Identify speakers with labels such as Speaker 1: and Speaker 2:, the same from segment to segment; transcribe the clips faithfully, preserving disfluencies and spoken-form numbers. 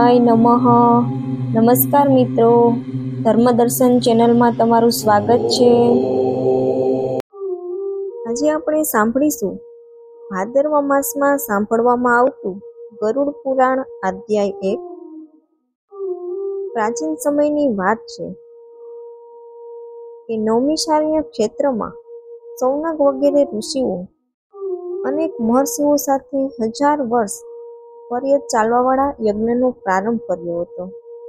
Speaker 1: શિવાય નમઃ. નમસ્કાર મિત્રો, ધર્મદર્શન ચેનલમાં તમારું સ્વાગત છે. આજે આપણે સાંભળીશું ભાદરવા માસમાં સાંભળવામાં આવતું ગરુડ પુરાણ અધ્યાય એક. પ્રાચીન સમયની વાત છે કે નૌમિષારણ્ય ક્ષેત્રમાં સૌનક વગેરે ઋષિઓ અનેક મહર્ષિઓ સાથે હજાર વર્ષ પર્યત ચાલવાવાળા યજ્ઞનો પ્રારંભ કર્યો હતો,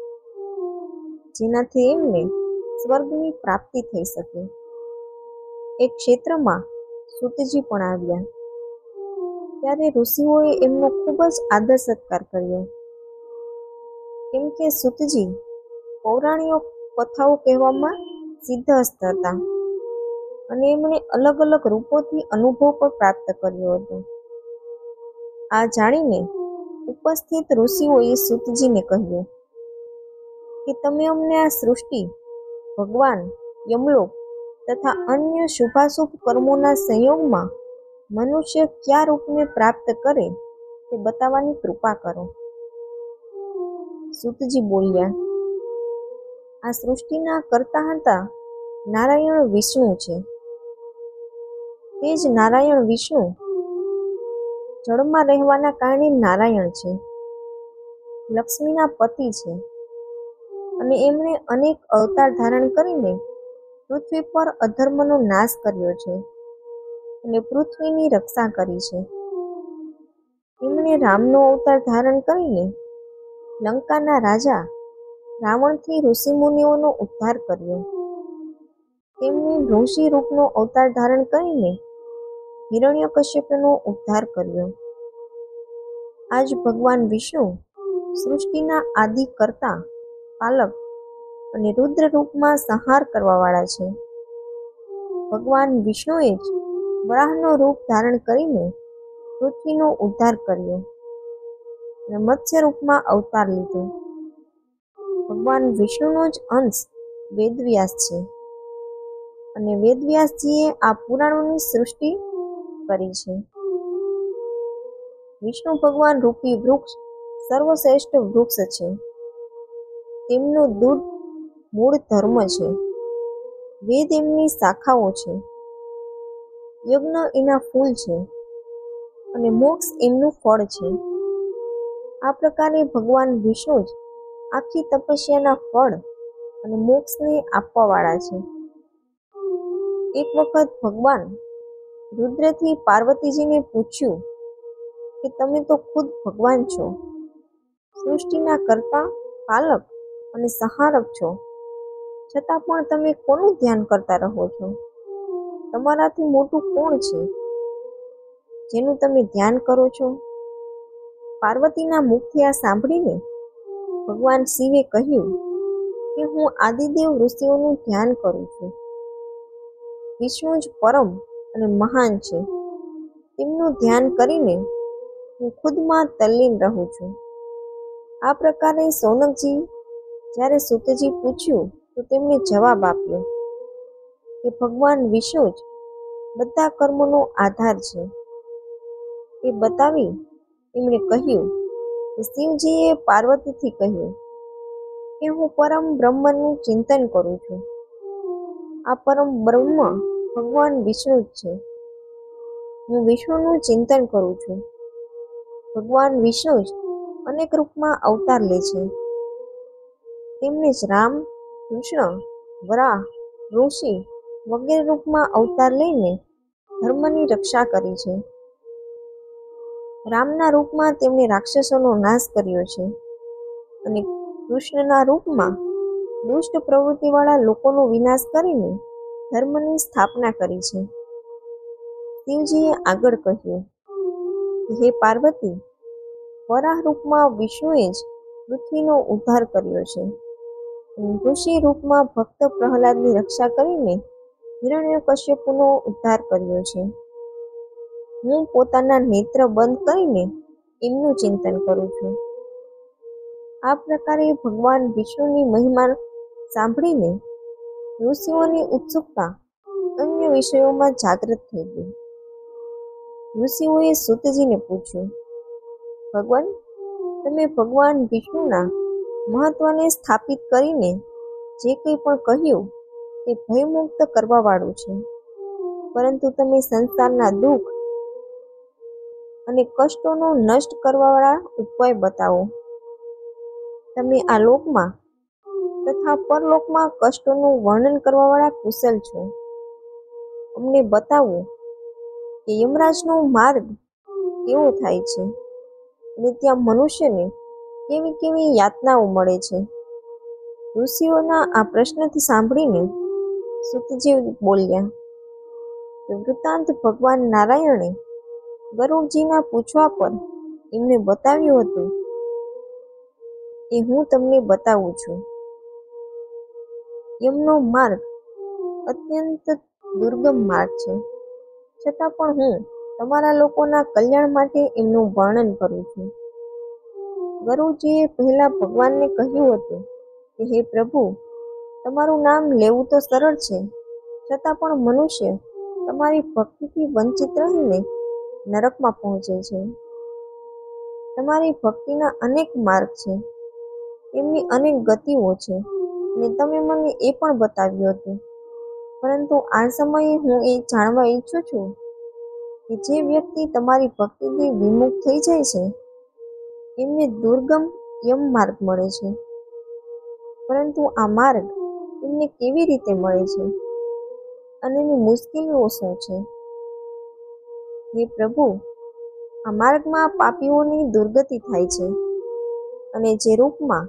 Speaker 1: જેનાથી એમને સ્વર્ગની પ્રાપ્તિ થઈ શકે. એ ક્ષેત્રમાં સૂતજી પણ આવ્યા. ત્યારે ઋષિઓએ એમનો ખૂબ જ આદર સત્કાર કર્યો, કેમ કે સૂતજી પૌરાણિક કથાઓ કહેવામાં સિદ્ધહસ્ત હતા અને એમણે અલગ અલગ રૂપોથી અનુભવ પણ પ્રાપ્ત કર્યો હતો. આ જાણીને ઉપસ્થિત ઋષિઓએ સૂતજીને કહ્યું કે તમે અમને આ સૃષ્ટિ, ભગવાન, યમલોક તથા અન્ય શુભાશુભ કર્મોના સંયોગમાં મનુષ્ય કયા રૂપને પ્રાપ્ત કરે તે બતાવવાની કૃપા કરો. સૂતજી બોલ્યા, આ સૃષ્ટિના કર્તા હતા નારાયણ વિષ્ણુ છે. તે જ નારાયણ વિષ્ણુ જળમાં રહેવાના કારણે નારાયણ છે, લક્ષ્મીના પતિ છે અને એમણે અનેક અવતાર ધારણ કરીને પૃથ્વી પર અધર્મનો નાશ કર્યો છે અને પૃથ્વીની રક્ષા કરી છે. એમણે રામનો અવતાર ધારણ કરીને લંકાના રાજા રાવણથી ઋષિમુનિઓનો ઉદ્ધાર કર્યો. તેમણે ઋષિ રૂપનો અવતાર ધારણ કરીને હિરણ્યકશ્યપનો ઉદ્ધાર કર્યો. આજ ભગવાન વિષ્ણુ સૃષ્ટિના આદિ કર્તા, પાલક અને રુદ્ર રૂપમાં સંહાર કરવાવાળા છે. ભગવાન વિષ્ણુએ જ વરાહનો રૂપ ધારણ કરીને પૃથ્વીનો ઉદ્ધાર કર્યો અને મત્સ્ય રૂપમાં અવતાર લીધો. ભગવાન વિષ્ણુનો જ અંશ વેદવ્યાસ છે અને વેદવ્યાસજીએ આ પુરાણોની સૃષ્ટિ કરી છે. વિષ્ણુ ભગવાન રૂપી વૃક્ષ સર્વશ્રેષ્ઠ વૃક્ષ છે. તેમનું દૂધ મૂળ ધર્મ છે. વેદ એમની શાખાઓ છે, યજ્ઞ એના ફૂલ છે અને મોક્ષ એમનું ફળ છે. આ પ્રકારે ભગવાન વિષ્ણુ જ આખી તપસ્યાના ફળ અને મોક્ષને આપવાવાળા છે. એક વખત ભગવાન રુદ્રથી પાર્વતીજીને પૂછ્યું કે તમે તો ખુદ ભગવાન છો, સૃષ્ટિના કર્તા, પાલક અને સંહારક છો, છતાં પણ તમે કોનું ધ્યાન કરતા રહો છો? તમારાથી મોટું કોણ છે જેનું તમે ધ્યાન કરો છો? પાર્વતીના મુખથી આ સાંભળીને ભગવાન શિવે કહ્યું કે હું આદિદેવ ઋષિઓનું ધ્યાન કરું છું. વિષ્ણુ જ પરમ અને મહાન છે. તેમનું ધ્યાન કરીને હું ખુદમાં તલ્લીન રહું છું. આ પ્રકારે સૌનકજી જ્યારે સૂતજી પૂછ્યું તો તેમણે જવાબ આપ્યો કે ભગવાન વિષ્ણુ જ બધા કર્મોનો આધાર છે. એ બતાવી એમણે કહ્યું કે શિવજીએ પાર્વતીથી કહ્યું કે હું પરમ બ્રહ્મનું ચિંતન કરું છું. આ પરમ બ્રહ્મ ભગવાન વિષ્ણુ જ છે. હું વિષ્ણુનું ચિંતન કરું છું. ભગવાન વિષ્ણુ જ અનેક રૂપમાં અવતાર લે છે. તેમને જ રામ, કૃષ્ણ, વરાહ, ઋષિ વગેરે રૂપમાં અવતાર લઈને ધર્મની રક્ષા કરી છે. રામના રૂપમાં તેમણે રાક્ષસોનો નાશ કર્યો છે અને કૃષ્ણના રૂપમાં દુષ્ટ પ્રવૃત્તિવાળા લોકોનો વિનાશ કરીને ધર્મની સ્થાપના કરી છે. શિવજીએ આગળ કહ્યું, હે પાર્વતી, વરાહ રૂપમાં વિષ્ણુએ જ પૃથ્વીનો ઉદ્ધાર કર્યો છે. ઋષિ રૂપમાં ભક્ત પ્રહલાદની રક્ષા કરીને હિરણ્યકશ્યપનો ઉદ્ધાર કર્યો છે. હું પોતાના નેત્ર બંધ કરીને એમનું ચિંતન કરું છું. આ પ્રકારે ભગવાન વિષ્ણુની મહિમા સાંભળીને ઋષિઓની ઉત્સુકતા અન્ય વિષયોમાં જાગૃત થઈ ગઈ. ઋષિઓએ સૂતજીને પૂછ્યું, ભગવાન, તમે ભગવાન વિષ્ણુના મહત્વને સ્થાપિત કરીને જે કંઈ પણ કહ્યું તે ભયમુક્ત કરવાવાળું છે, પરંતુ તમે સંસારના દુઃખ અને કષ્ટોનો નષ્ટ કરવાવાળા ઉપાય બતાવો. તમે આ લોકમાં તથા પરલોકમાં કષ્ટોનું વર્ણન કરવાવાળા કુશલ છો. અમને બતાવો કે યમરાજનો માર્ગ કેવો થાય છે અને ત્યાં મનુષ્યને કેવી કેવી યાતનાઓ મળે છે. ઋષિઓના આ પ્રશ્નથી સાંભળીને સુતજી બોલ્યા. વૃત્તાંત ભગવાન નારાયણે ગરુડજીના પૂછવા પર એમને બતાવ્યું હતું એ હું તમને બતાવું છું. યમનો માર્ગ અત્યંત દુર્ગમ માર્ગ છે, છતાં પણ હું તમારા લોકોના કલ્યાણ માટે એમનું વર્ણન કરું છું. ગરુડજીએ પહેલા ભગવાનને કહ્યું હતું કે હે પ્રભુ, તમારું નામ લેવું તો સરળ છે, છતાં પણ મનુષ્ય તમારી ભક્તિથી વંચિત રહીને નરકમાં પહોંચે છે. તમારી ભક્તિના અનેક માર્ગ છે, એમની અનેક ગતિઓ છે અને તમે મને એ પણ બતાવ્યું હતું, પરંતુ આ સમયે હું એ જાણવા ઈચ્છું છું કે જે વ્યક્તિ તમારી ભક્તિથી વિમુખ થઈ જાય છે એમને દુર્ગમ યમ માર્ગ મળે છે, પરંતુ આ માર્ગ એમને કેવી રીતે મળે છે અને એની મુશ્કેલીઓ શું છે? હે પ્રભુ, આ માર્ગમાં પાપીઓની દુર્ગતિ થાય છે અને જે રૂપમાં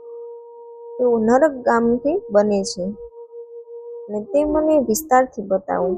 Speaker 1: તેઓ નરકગામી બને છે અને તે મને વિસ્તારથી બતાવો.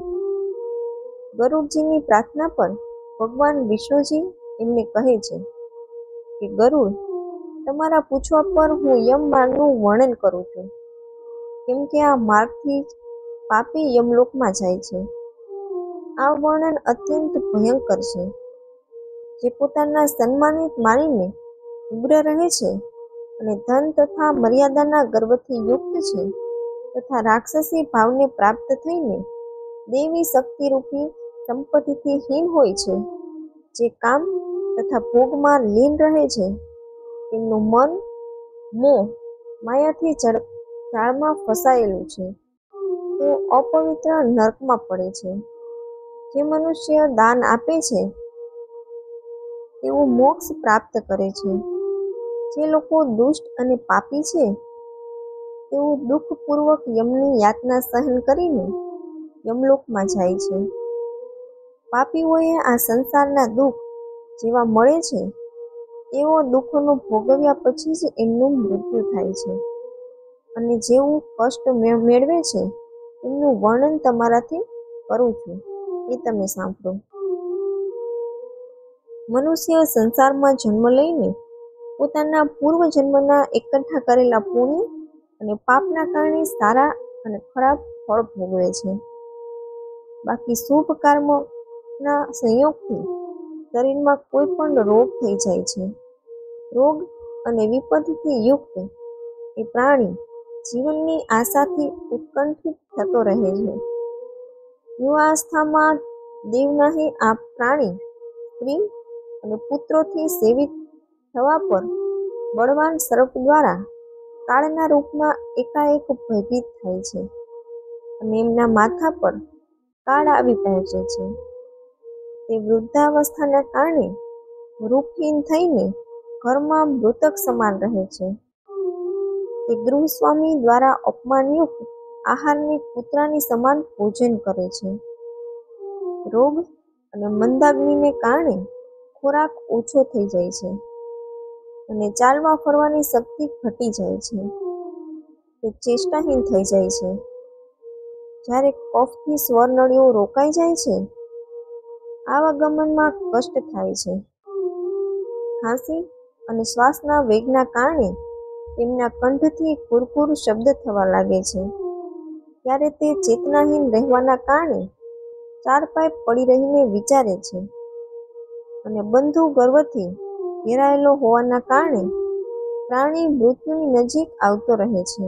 Speaker 1: ગરુડજીની પ્રાર્થના પર ભગવાન વિષ્ણુજી એમને કહે છે કે ગરુડ, તમારા પૂછવા પર હું યમ માર્ગનું વર્ણન કરું છું, કેમ કે આ માર્ગથી જ પાપી યમલોકમાં જાય છે. આ વર્ણન અત્યંત ભયંકર છે. જે પોતાના સન્માનિત માનીને ઉગ્ર રહે છે અને ધન તથા મર્યાદાના ગર્વથી યુક્ત છે તથા રાક્ષસી ભાવને પ્રાપ્ત થઈને દેવી શક્તિરૂપી સંપત્તિથી હીન હોય છે, જે કામ તથા ભોગમાં લીન રહે છે, તેમનું મન મોહ માયાથી જાળમાં ફસાયેલું છે, તેઓ અપવિત્ર નરકમાં પડે છે. જે મનુષ્ય દાન આપે છે તેઓ મોક્ષ પ્રાપ્ત કરે છે. જે લોકો દુષ્ટ અને પાપી છે તેઓ દુઃખપૂર્વક યમની યાતના સહન કરીને યમલોકમાં જાય છે. પાપીઓએ આ સંસારના દુઃખ જેવા મળે છે એવો દુઃખોનો ભોગવ્યા પછી જ એમનું મૃત્યુ થાય છે, અને જેવું કષ્ટ મેળવે છે એમનું વર્ણન તમારાથી કરું છું, એ તમે સાંભળો. મનુષ્ય સંસારમાં જન્મ લઈને પોતાના પૂર્વજન્મના એકઠા કરેલા પુણ્ય અને પાપના કારણે સારા અને ખરાબ ફળ ભોગવે છે. બાકી શુભ કર્મના સંયોગથી શરીરમાં કોઈ પણ રોગ થઈ જાય છે. રોગ અને વિપદથી યુક્ત એ પ્રાણી જીવનની આશાથી ઉત્કંઠિત થતો રહે છે. યુવાવસ્થામાં દેવનાહી આ પ્રાણી સ્ત્રી અને પુત્રોથી સેવિત થવા પર બળવાન સર્પ દ્વારા કાળના રૂપમાં એકાએક ભયભીત થાય છે અને એમના માથા પર કાળ આવી પહોંચે છે. તે વૃદ્ધાવસ્થાના કારણે રૂપહીન થઈને ઘરમાં મૃતક સમાન રહે છે. તે ગૃહસ્વામી દ્વારા અપમાનયુક્ત આહારની કૂતરાની સમાન ભોજન કરે છે. રોગ અને મંદાગ્નિને કારણે ખોરાક ઓછો થઈ જાય છે અને ચાલવા ફરવાની શક્તિ ઘટી જાય છે. તે ચેષ્ટાહીન થઈ જાય છે. જ્યારે કફથી સ્વરનળીઓ રોકાઈ જાય છે, આવાગમનમાં કષ્ટ થાય છે. ખાંસી અને શ્વાસના વેગના કારણે તેમના કંઠથી કુરકુર શબ્દ થવા લાગે છે. ત્યારે તે ચેતનાહીન રહેવાના કારણે ચારપાઈ પડી રહીને વિચારે છે અને બંધુ ગર્વથી ઘેરાયેલો હોવાના કારણે પ્રાણી મૃત્યુની નજીક આવતો રહે છે.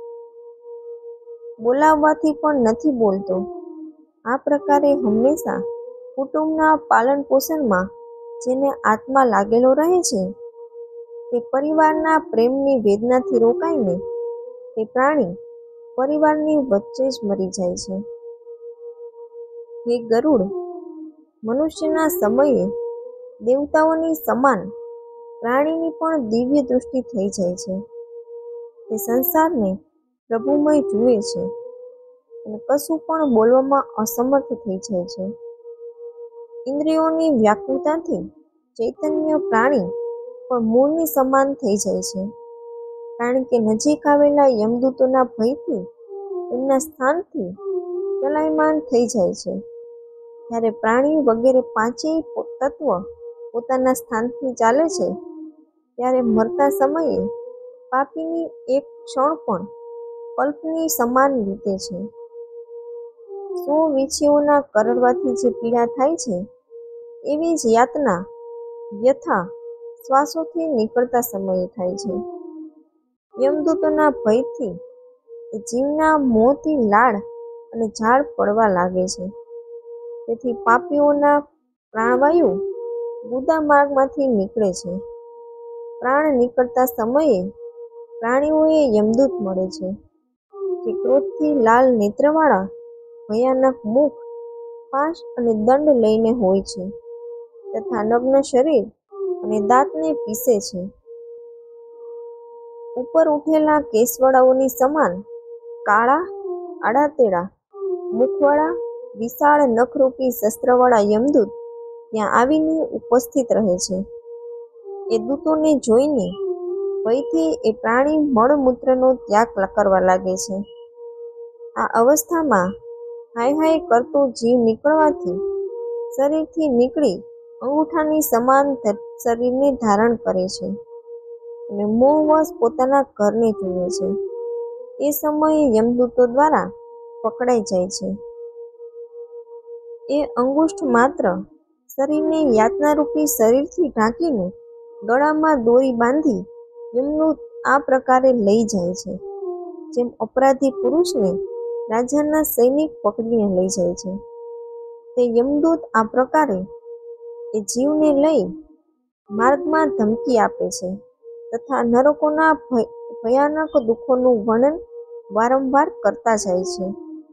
Speaker 1: બોલાવવાથી પણ નથી બોલતો. આ પ્રકારે હંમેશા કુટુંબના પાલન પોષણમાં જેને આત્મા લાગેલો રહે છે તે પરિવારના પ્રેમની વેદનાથી રોકાઈને તે પ્રાણી પરિવારની વચ્ચે જ મરી જાય છે. હે ગરુડ, મનુષ્યના સમયે દેવતાઓની સમાન પ્રાણીની પણ દિવ્ય દૃષ્ટિ થઈ જાય છે. તે સંસારને પ્રભુમય જુએ છે અને કશું પણ બોલવામાં અસમર્થ થઈ જાય છે. ઇન્દ્રિયોની વ્યાકુળતાથી ચૈતન્ય પ્રાણી પણ મૂળની સમાન થઈ જાય છે, કારણ કે નજીક આવેલા યમદૂતોના ભયથી તેમના સ્થાનથી ચલાયમાન થઈ જાય છે. જ્યારે પ્રાણી વગેરે પાંચેય તત્વ પોતાના સ્થાનથી ચાલે છે, ત્યારે મરતા સમયે પાપીની એક ક્ષણ પણ કલ્પની સમાન વીતે છે. સો વીંછીઓના કરડવાથી જે પીડા થાય છે, એવી જ યાતના વ્યથા શ્વાસોથી નીકળતા સમયે થાય છે. યમદૂતોના ભયથી જીવના મોંથી લાળ અને ઝાડ પડવા લાગે છે. તેથી પાપીઓના પ્રાણવાયુ ગુદા માર્ગમાંથી નીકળે છે. પ્રાણ નીકળતા સમયે પ્રાણીઓએ યમદૂત મળે છે, જે ક્રોધથી લાલ નેત્રવાળા ભયાનક મુખ, પાશ અને દંડ લઈને હોય છે, તથા નગ્ન શરીર અને દાંતને પીસે છે. ઉપર ઉઠેલા કેસવાળાઓની સમાન કાળા આડાતેડા મુખવાળા વિશાળ નખરૂપી શસ્ત્રવાળા યમદૂત ત્યાં આવીને ઉપસ્થિત રહે છે. એ દૂતોને જોઈને ભયથી એ પ્રાણી મળમૂત્રનો ત્યાગ કરવા લાગે છે. આ અવસ્થામાં હાય હાય કરતો જીવ નીકળવાથી શરીરથી નીકળી અંગૂઠાની સમાન શરીરને ધારણ કરે છે અને મોહવશ પોતાના ઘરને જુએ છે. એ સમયે યમદૂતો દ્વારા પકડાઈ જાય છે. એ અંગુષ્ઠ માત્ર શરીરને યાતનારૂપી શરીરથી ઢાંકીને ગળામાં દોરી બાંધી યમદૂત આ પ્રકારે લઈ જાય છે, જેમ અપરાધી પુરુષને રાજાના સૈનિક પકડીને લઈ જાય છે. તે યમદૂત આ પ્રકારે એ જીવને લઈ માર્ગમાં ધમકી આપે છે તથા નરકોના ભયાનક દુઃખોનું વર્ણન વારંવાર કરતા જાય છે.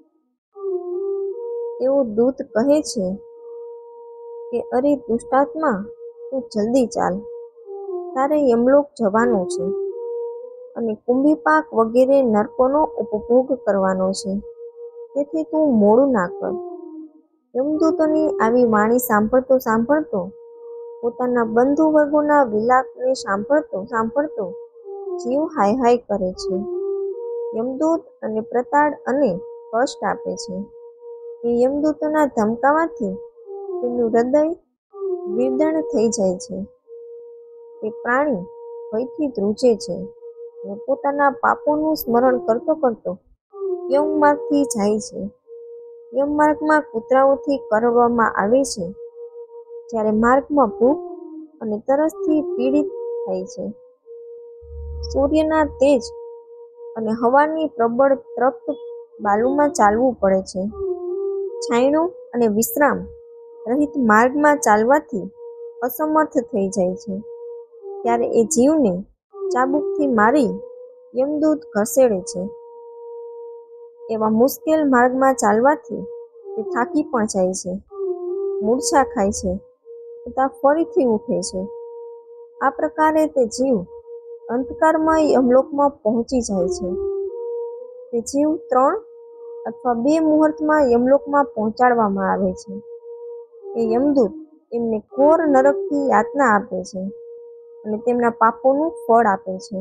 Speaker 1: તેઓ દૂત કહે છે કે અરે દુષ્ટાત્મા, તું જલ્દી ચાલ, તારે યમલોક જવાનું છે અને કુંભીપાક વગેરે નરકોનો ઉપભોગ કરવાનો છે, તેથી તું મોડું ના કર. યમદૂતોની આવી વાણી સાંભળતો સાંભળતો પોતાના બંધુ વર્ગોના વિલાપને સાંભળતો સાંભળતો જીવ હાય હાય કરે છે. યમદૂત અને પ્રતાડ અને કષ્ટ આપે છે. એ યમદૂતોના ધમકાવાથી તેનું હૃદય વિદીર્ણ થઈ જાય છે. તે પ્રાણી ભયથી ધ્રુજે છે અને પોતાના પાપોનું સ્મરણ કરતો કરતો યમમાર્ગથી જાય છે. યમમાર્ગમાં કૂતરાઓથી કરડવામાં આવે છે, જ્યારે માર્ગમાં ભૂખ અને તરસથી પીડિત થાય છે. સૂર્યના તેજ અને હવાની પ્રબળ તપ્ત બાલુમાં ચાલવું પડે છે. છાંયડો અને વિશ્રામ રહિત માર્ગમાં ચાલવાથી અસમર્થ થઈ જાય છે. ત્યારે એ જીવને ચાબુકથી મારી યમદૂત ખસેડે છે. એવા મુશ્કેલ માર્ગમાં ચાલવાથી તે થાકી પણ જાય છે, મૂર્છા ખાય છે તથા ફરીથી ઉઠે છે. આ પ્રકારે તે જીવ અંધકારમય યમલોકમાં પહોંચી જાય છે. તે જીવ ત્રણ અથવા બે મુહૂર્તમાં યમલોકમાં પહોંચાડવામાં આવે છે. એ યમદૂત એમને ઘોર નરકથી યાતના આપે છે અને તેમના પાપોનું ફળ આપે છે.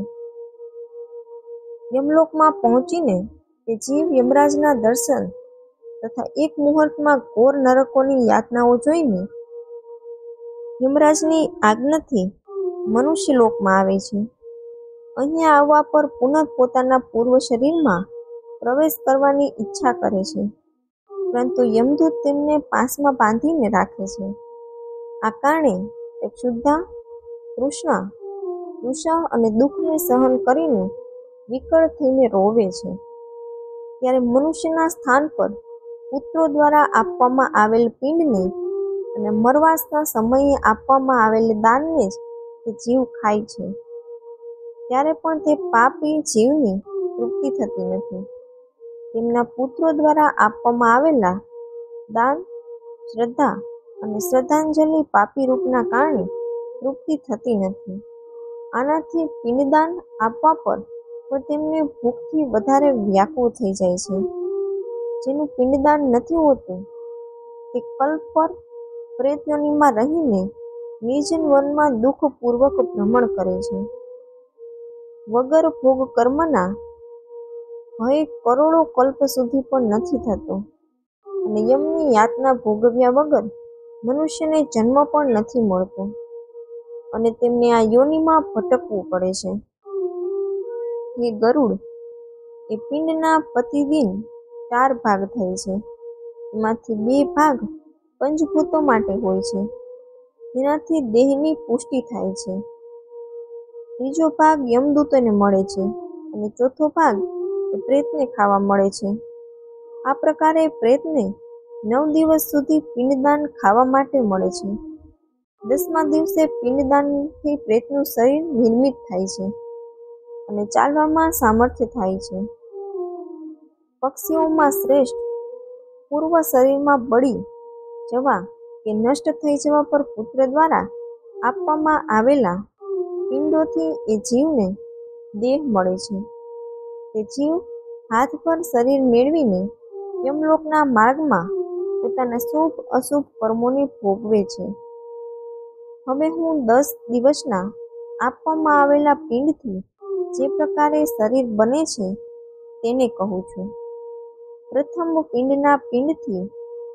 Speaker 1: યમલોકમાં પહોંચીને તે જીવ યમરાજના દર્શન તથા એક મુહૂર્તમાં ઘોર નરકોની યાતનાઓ જોઈને યમરાજની આજ્ઞાથી મનુષ્યલોકમાં આવે છે. અહીંયા આવવા પર પુનઃ પોતાના પૂર્વ શરીરમાં પ્રવેશ કરવાની ઈચ્છા કરે છે, પરંતુ યમદૂત તેમને પાસમાં બાંધીને રાખે છે. આ કારણે તે ક્ષુધા, તૃષ્ણા, તૃષા અને દુઃખને સહન કરીને વિકળ થઈને રોવે છે. ત્યારે મનુષ્યના સ્થાન પર પુત્રો દ્વારા આપવામાં આવેલ પિંડને અને મરવાસના સમયે આપવામાં આવેલ દાનને જ તે જીવ ખાય છે. ત્યારે પણ તે પાપી જીવની તૃપ્તિ થતી નથી. તેમના પુત્રો દ્વારા આપવામાં આવેલા દાન, શ્રદ્ધા અને શ્રદ્ધાંજલિ પાપી રૂપના કારણે તૃપ્તિ થતી નથી. આનાથી પિંડદાન આપવા પર પણ તેમને ભૂખથી વધારે વ્યાકુળ થઈ જાય છે. જેનું પિંડદાન નથી હોતું તે કલ્પ પર પ્રેત યોનિમાં રહીને નિર્જન વનમાં દુઃખપૂર્વક ભ્રમણ કરે છે. વગર ભોગ કર્મના ભય કરોડો કલ્પ સુધી પણ નથી થતો અને યમની યાતના ભોગવ્યા વગર મનુષ્યને જન્મ પણ નથી મળતો અને તેમને આ યોનિમાં ભટકવું પડે છે. હે ગરુડ, એ પિંડના પ્રતિદિન ચાર ભાગ થાય છે. એમાંથી બે ભાગ પંચભૂતો માટે હોય છે, જેનાથી દેહની પુષ્ટિ થાય છે. ત્રીજો ભાગ યમદૂતોને મળે છે અને ચોથો ભાગ એ પ્રેતને ખાવા મળે છે. આ પ્રકારે પ્રેતને નવ દિવસ સુધી પિંડદાન ખાવા માટે મળે છે. દસમા દિવસે પિંડદાનથી પ્રેતનું શરીર નિર્મિત થાય છે અને ચાલવામાં સામર્થ્ય થાય છે. પક્ષીઓમાં શ્રેષ્ઠ પૂર્વ શરીરમાં બળી જવા કે નષ્ટ થઈ જવા પર પુત્ર દ્વારા આપવામાં આવેલા પિંડોથી એ જીવને દેહ મળે છે. તે જીવ હાથ પર શરીર મેળવીને યમલોકના માર્ગમાં પોતાના શુભ અશુભ કર્મોને ભોગવે છે. હવે હું દસ દિવસના આપવામાં આવેલા પિંડથી જે પ્રકારે શરીર બને છે તેને કહું છું. પ્રથમ પિંડના પિંડથી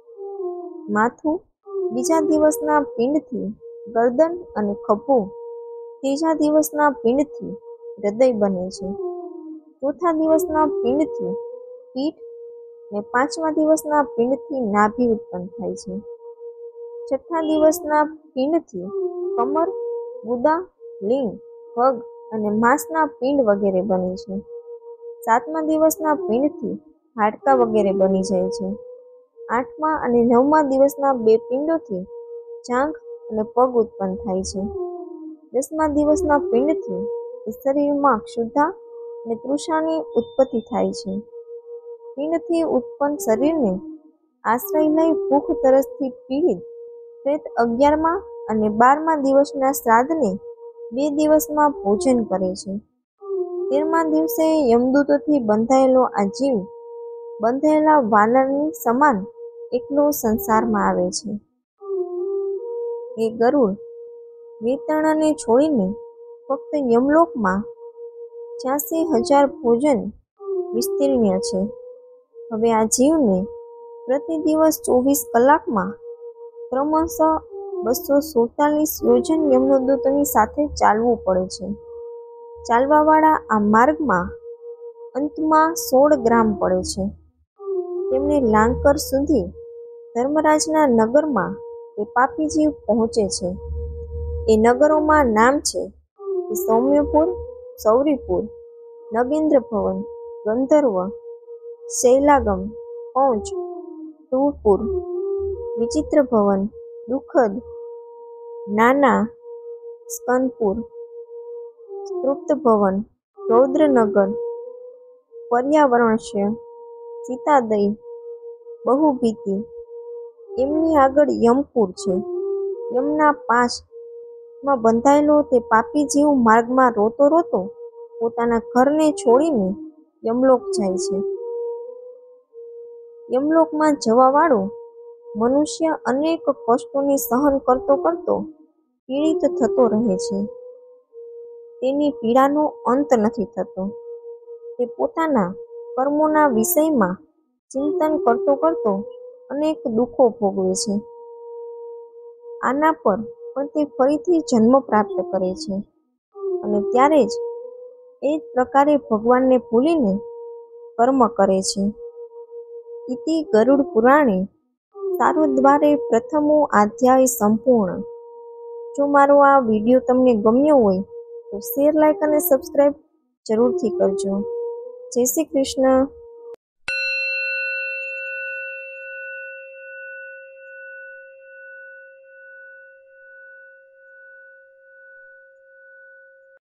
Speaker 1: માથું, બીજા દિવસના પિંડથી ગરદન અને ખભો, ત્રીજા દિવસના પિંડથી હૃદય બને છે, ચોથા દિવસના પિંડથી પીઠ અને પાંચમા દિવસના પિંડથી નાભી ઉત્પન્ન થાય છે. છઠ્ઠા દિવસના પિંડથી કમર, ગુદા, લિંગ, પગ અને માંસના પિંડ વગેરે બને છે. સાતમા દિવસના પિંડથી હાડકા વગેરે બની જાય છે. આઠમા અને નવમા દિવસના બે પિંડોથી જાંઘ અને પગ ઉત્પન્ન થાય છે. દસમા દિવસના પિંડથી શરીરમાં ક્ષુધા અને તૃષાની ઉત્પત્તિ થાય છે. પિંડથી ઉત્પન્ન શરીરને આશ્રય લઈ ભૂખ તરસથી પીડિત પ્રેત અગિયારમા અને બારમા દિવસના શ્રાદ્ધને બે દિવસમાં ભોજન કરે છે. તેરમા દિવસે યમદૂતોથી બંધાયેલો આ જીવ બંધાયેલા વાનરની સમાન એકલો સંસારમાં આવે છે. હે ગરુડ, વેતરણને છોડીને ફક્ત યમલોકમાં છ્યાસી હજાર ભોજન વિસ્તીર્ણ છે. હવે આ જીવને પ્રતિ દિવસ ચોવીસ કલાકમાં ક્રમશઃ બસો સુડતાલીસ યોજન યમદૂતોની સાથે ચાલવું પડે છે. ચાલવાવાળા આ માર્ગમાં અંતમાં સોળ ગ્રામ પડે છે. તેમને લાંકર સુધી ધર્મરાજના નગરમાં એ પાપી જીવ પહોંચે છે. એ નગરોમાં નામ છે કે સૌમ્યપુર, સૌરીપુર, નગેન્દ્ર ભવન, ગંધર્વ, શૈલાગમ, પૌંચ, ધ્રુવપુર, વિચિત્ર ભવન, દુઃખદ, નાના, સ્કંદપુર, તૃપ્ત ભવન, રૌદ્રનગર, પર્યાવરણસ્ય, સીતાદય, બહુભીતિ. એમની આગળ યમપુર છે. યમના પાશમાં બંધાયેલો તે પાપી જીવ માર્ગમાં રોતો રોતો પોતાના ઘરને છોડીને યમલોક જાય છે. યમલોકમાં જવાવાળો મનુષ્ય અનેક કષ્ટોને સહન કરતો કરતો પીડિત થતો રહે છે. તેની પીડાનો અંત નથી થતો. તે પોતાના કર્મોના વિષયમાં ચિંતન કરતો કરતો અનેક દુઃખો ભોગવે છે. આના પર પણ તે ફરીથી જન્મ પ્રાપ્ત કરે છે અને ત્યારે જ એ જ પ્રકારે ભગવાનને ભૂલીને કર્મ કરે છે. ઇતિ ગરુડ પુરાણે સારોદ્વારે પ્રથમો અધ્યાય સંપૂર્ણ. જો મારો આ વિડીયો તમને ગમ્યો હોય તો શેર, લાઈક અને સબસ્ક્રાઈબ જરૂરથી કરજો. જય શ્રી કૃષ્ણ.